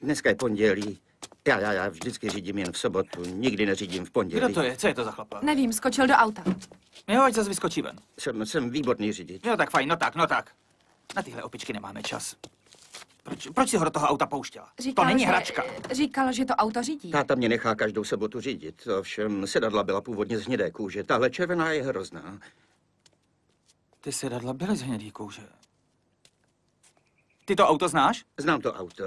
Dneska je pondělí. Já vždycky řídím jen v sobotu, nikdy neřídím v pondělí. Kdo to je? Co je to za chlapa? Nevím, skočil do auta. Jo, ať zase vyskočí ven. Jsem výborný řidič. Jo, tak fajn, no tak. Na tyhle opičky nemáme čas. Proč si ho do toho auta pouštěla? To není hračka. Říkal, že to auto řídí. Táta mě nechá každou sobotu řídit. Ovšem sedadla byla původně z hnědé kůže. Tahle červená je hrozná. Ty sedadla byly z hnědé kůže. Ty to auto znáš? Znám to auto.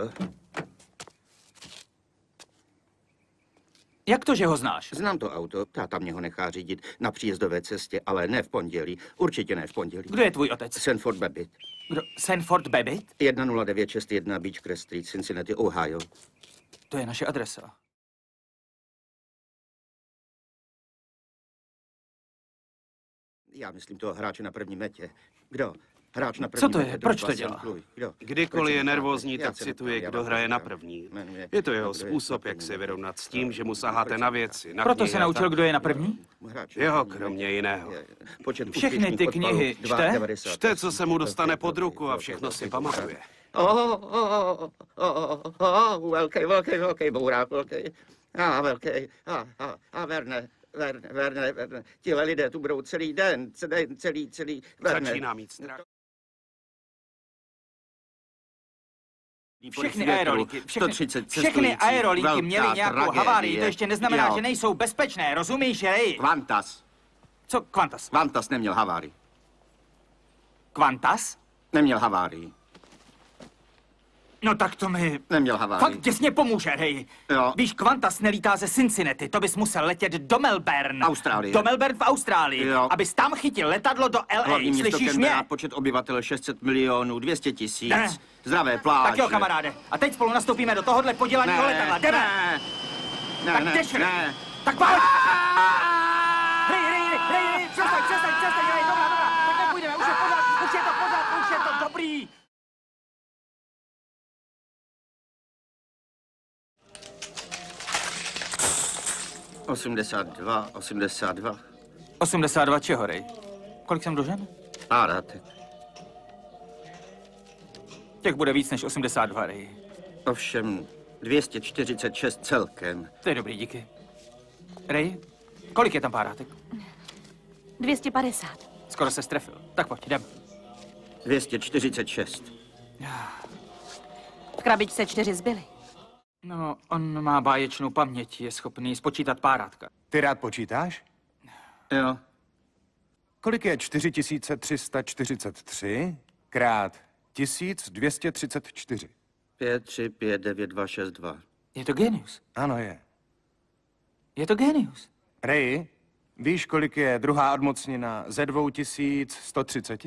Jak to, že ho znáš? Znám to auto. Táta mě ho nechá řídit na příjezdové cestě, ale ne v pondělí. Určitě ne v pondělí. Kdo je tvůj otec? Sanford Babbitt. Kdo? Sanford Babbitt? 10961 Beechcrest Street, Cincinnati, Ohio. To je naše adresa. Já myslím toho hráče na první metě. Kdo? Hráč na první Co to metě. je? Proč to dělá? Kdo? Kdykoliv je nervózní, tak se cituje, neptám, kdo já hraje na vám první. jmenuje- Je to jeho kdo je způsob, na jak první se metě. vyrovnat s tím, že mu saháte na věci, na Proto knihy se a naučil, tak. kdo je na první? Hráč Jeho, na první kromě metě. jiného. Počet Všechny úspěšných ty odpalů knihy čte? 2,90. Čte, co se mu dostane pod ruku a všechno si pamatuje. Velký bourák, velký. Velký. Verne. Tihle lidé tu budou celý den, celý. Verne. Začíná mít strach. Všechny aerolinky, 130 všechny cestujících, aerolinky velká měly nějakou tragédie. havárii, to ještě neznamená, Jo. že nejsou bezpečné, rozumíš, Ray? Qantas. Co, Qantas? Qantas neměl havárii. Qantas? Neměl havárii. No tak to mi Neměl havárii. fakt těsně pomůže, Ray. Jo. Víš, Qantas nelítá ze Cincinnati, to bys musel letět do Melbourne. Austrálie. Do Melbourne v Austrálii, Jo. abys tam chytil letadlo do LA, Hlavní město slyšíš Canberra, mě? počet obyvatel 600 milionů, 200 tisíc. Ne. Zdravé pláže. Tak jo, kamaráde, a teď spolu nastoupíme do tohohle podělaného letadla, jdeme! Tak jdeš, ne. Tak pojď! Hej, přestaň, hej, dobrá, tak nepůjdeme, už je to pořád, už je to dobrý! Osmdesát 82 čeho, Ray? Kolik jsem dlužen? Párátek. Těch bude víc než 82, Ray. Ovšem 246 celkem. To je dobrý, díky. Ray, kolik je tam párátek? 250. Skoro se strefil. Tak pojď, jdem. 246. V krabičce 4 zbyly. No, on má báječnou paměť, je schopný spočítat párátka. Ty rád počítáš? Jo. Kolik je 4343 krát 1234? 5, 3, 5, 9, 2, 6, 2. Je to genius. Ano, je. Je to genius. Ray, víš, kolik je druhá odmocnina ze 2130?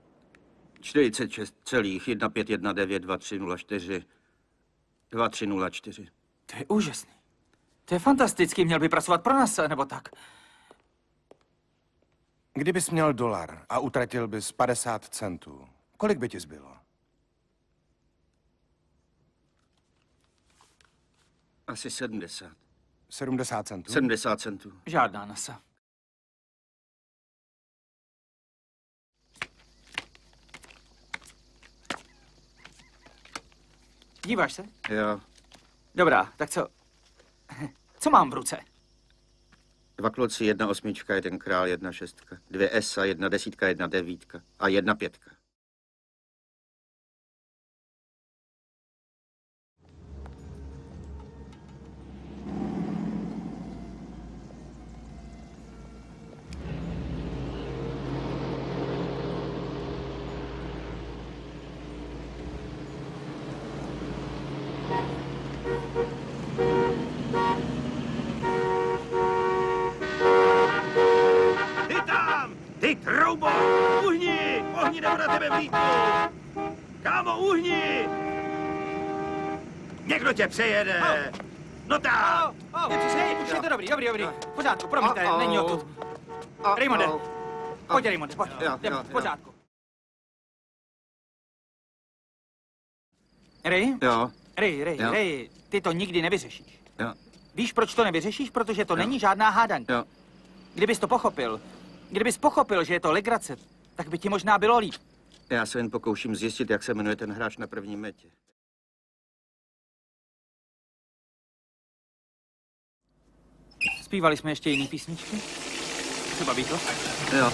46,15192304 2304. To je úžasný. To je fantastický, měl by pracovat pro nás, nebo tak. Kdybys měl $1 a utratil bys 50 centů, kolik by ti zbylo? Asi 70. 70 centů? 70 centů. Žádná NASA. Díváš se? Jo. Dobrá, tak co? Co mám v ruce? 2 kloci, 1 osmička, 1 král, 1 šestka. 2 esa, 1 desítka, 1 devítka. A 1 pětka. Ty tam! Ty troubo! Uhni! Ohni nebo na tebe vlítnu! Kámo, uhni! Někdo tě přejede! No tak! Hej, už je to dobrý. V pořádku, promiňte, není odtud. Raymonde, pojď, Raymonde, pojď. Jdeme, v pořádku. Ray? Jo. Ray, ty to nikdy nevyřešíš. Jo. Víš, proč to nevyřešíš? Protože to není žádná hádanka. Jo. Kdybys pochopil, že je to legrace, tak by ti možná bylo líp. Já se jen pokouším zjistit, jak se jmenuje ten hráč na první metě. Zpívali jsme ještě jiný písničky? Třeba Beatles? Jo.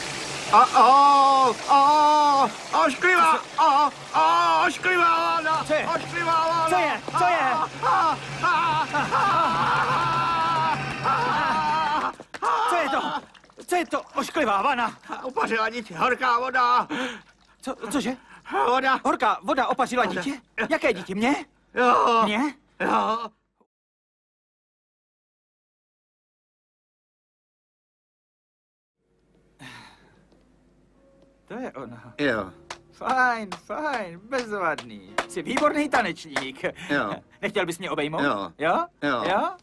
Ošklivá! Ošklivá voda! Co je? Ošklivá voda! Co je? Co je? Co je to? Co je to? Ošklivá vana! Upařila dítě, horká voda! Cože? Voda! Horká voda opařila dítě? Jaké dítě? Mě? Jo! Mě? Jo! To je ona. Jo. Fajn, bezvadný. Jsi výborný tanečník. Jo. Nechtěl bys mě obejmout? Jo. Jo? Jo. Jo?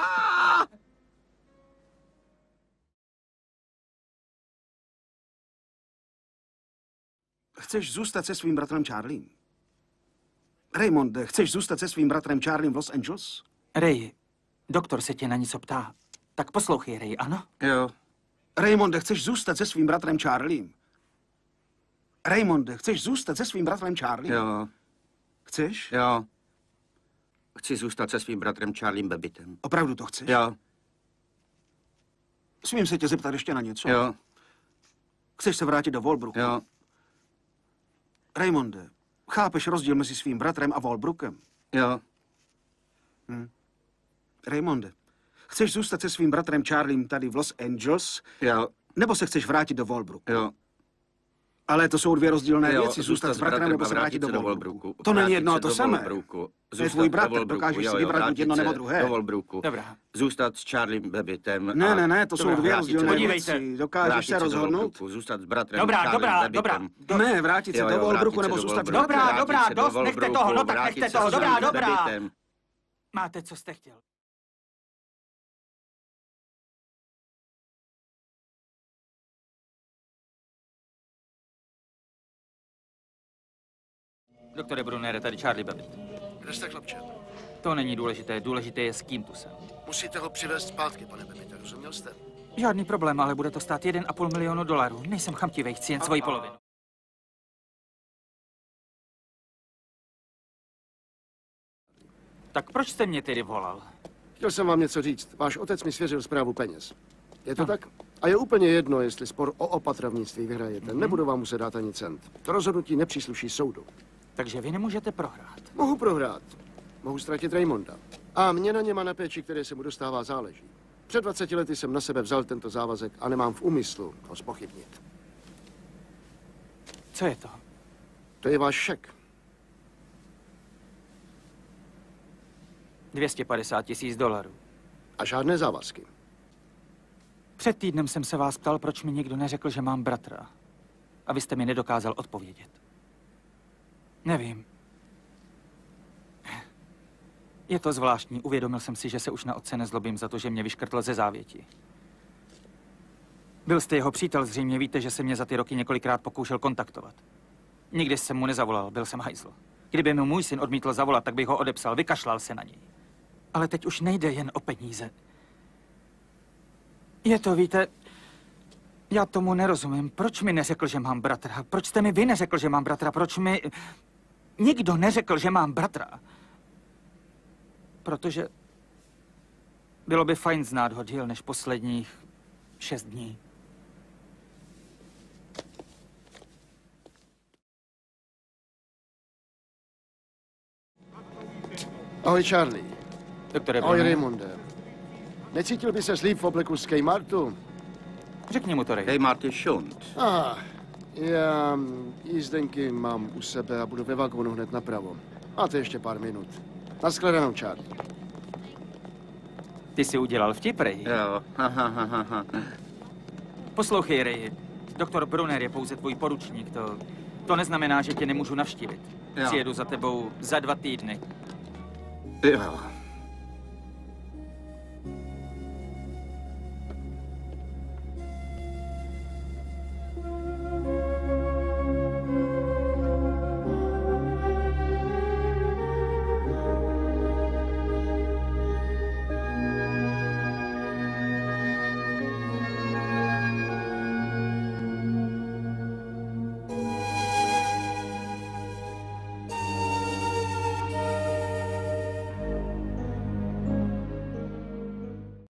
Chceš zůstat se svým bratrem Charliem? Raymond, chceš zůstat se svým bratrem Charliem v Los Angeles? Ray, doktor se tě na něco ptá. Tak poslouchej, Ray, ano? Jo. Raymond, chceš zůstat se svým bratrem Charliem? Raymond, chceš zůstat se svým bratrem Charliem? Jo. Chceš? Jo. Chci zůstat se svým bratrem Charliem Babittem. Opravdu to chceš? Jo. Smím se tě zeptat ještě na něco? Jo. Chceš se vrátit do Walbrooku? Jo. Raymonde, chápeš rozdíl mezi svým bratrem a Walbrookem? Jo. Raymonde, chceš zůstat se svým bratrem Charliem tady v Los Angeles? Jo. Nebo se chceš vrátit do Walbrooku? Jo. Ale to jsou dvě rozdílné Jo, věci. Zůstat s bratrem nebo se vrátit do Walbrooku. To není jedno a to samé. To je tvůj bratr, dokážeš si vybrat buď jedno nebo druhé. Do Walbrooku. Dobrá. Zůstat s Charliem Babittem. Ne, to jsou dvě rozdílné Podívejte. věci. Dokážeš se rozhodnout? Zůstat s bratrem Dobrá, Charliem dobrá. Babittem. Ne, vrátit se do Walbrooku nebo zůstat s bratrem. Dobrá, dost, nechte toho, no tak nechte toho, dobrá. Máte, co jste chtěl. Doktore Brunere, tady Charlie Babbitt. Kde jste, chlapče? To není důležité, důležité je, s kým tu jsem. Musíte ho přivést zpátky, pane Babbitte, rozuměl jste? Žádný problém, ale bude to stát $1,5 milionu. Nejsem chamtivej, chci jen svoji polovinu. Tak proč jste mě tedy volal? Chtěl jsem vám něco říct. Váš otec mi svěřil správu peněz. Je to tak? A je úplně jedno, jestli spor o opatrovnictví vyhrajete. Nebudu vám muset dát ani cent. To rozhodnutí nepřísluší soudu. Takže vy nemůžete prohrát. Mohu prohrát. Mohu ztratit Raymonda. A mě na něm a na péči, které se mu dostává, záleží. Před 20 lety jsem na sebe vzal tento závazek a nemám v úmyslu ho zpochybnit. Co je to? To je váš šek. $250,000. A žádné závazky. Před týdnem jsem se vás ptal, proč mi nikdo neřekl, že mám bratra. A vy jste mi nedokázal odpovědět. Nevím. Je to zvláštní. Uvědomil jsem si, že se už na otce nezlobím za to, že mě vyškrtl ze závěti. Byl jste jeho přítel, zřejmě víte, že se mě za ty roky několikrát pokoušel kontaktovat. Nikdy jsem mu nezavolal, byl jsem hajzl. Kdyby mi můj syn odmítl zavolat, tak bych ho odepsal, vykašlal se na něj. Ale teď už nejde jen o peníze. Je to, víte, já tomu nerozumím. Proč mi neřekl, že mám bratra? Proč jste mi vy neřekl, že mám bratra? Proč mi nikdo neřekl, že mám bratra? Protože bylo by fajn znát ho díl než posledních 6 dní. Ahoj, Charlie. Doktore Ahoj, Brunner. Raymonde. Necítil by se líp v obleku z Kmartu? Řekni mu to, Ray. Kmart je šunt. Já jízdenky mám u sebe a budu ve vagónu hned napravo. Máte ještě pár minut. Naschledanou, Charlie. Ty jsi udělal vtip, Ray. Jo. Poslouchej, Ray. Doktor Brunner je pouze tvůj poručník. To neznamená, že tě nemůžu navštívit. Jo. Přijedu za tebou za 2 týdny. Jo.